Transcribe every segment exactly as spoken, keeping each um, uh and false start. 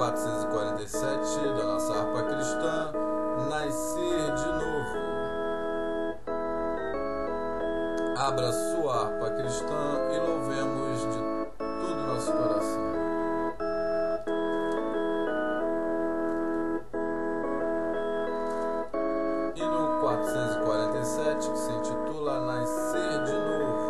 quatrocentos e quarenta e sete da nossa harpa cristã, Nascer de Novo. Abra sua harpa cristã e louvemos de todo o nosso coração. Hino quatrocentos e quarenta e sete, que se intitula Nascer de Novo.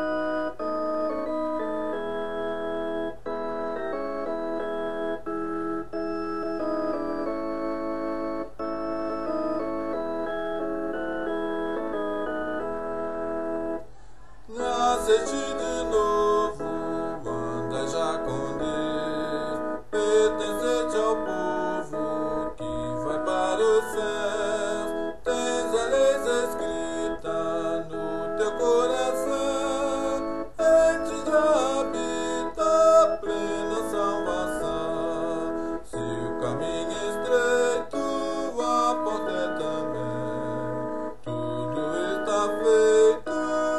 Nasceste de novo, anda já com Deus, pertencente ao povo que vai para o céu. Tens a lei escrita no teu coração, em ti já habita a plena salvação. Se o caminho é estreito, a porta é também, tudo está feito.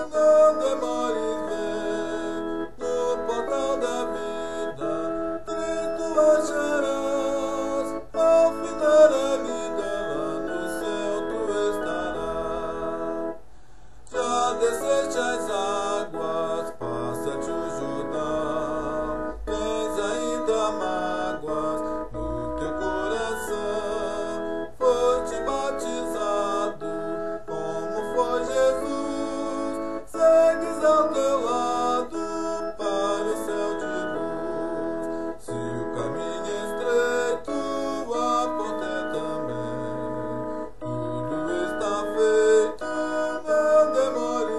Desceste as águas, passa-te o Jordão. Tens ainda mágoas no teu coração. Foi-te batizado como foi Jesus. Segues ao teu lado para o céu de luz. Se o caminho é estreito, a porta é também, tudo está feito. Não demore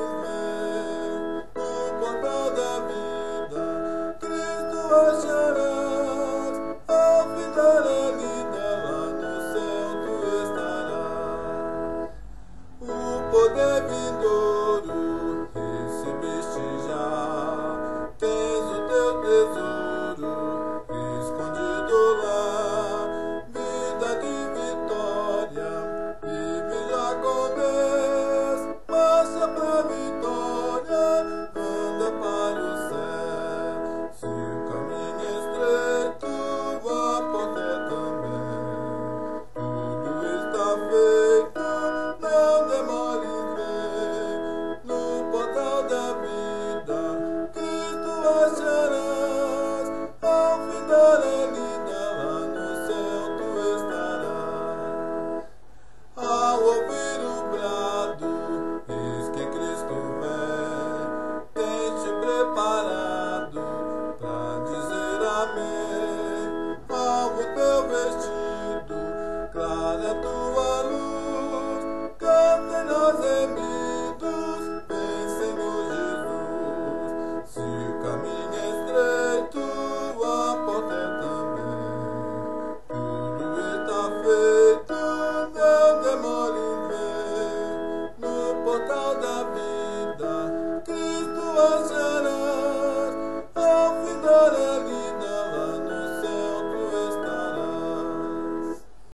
acharás, ao fitar a vida lá no céu tu estarás. O poder vindouro recebeste já, tens o teu tesouro escondido lá. Vida de vitória, vive já com Deus, marcha pra vitória, anda para o céu. Se o caminho é estreito, a porta é também, tudo está feito. Não demores, vem no portal da vida, Cristo acharás, ao findar a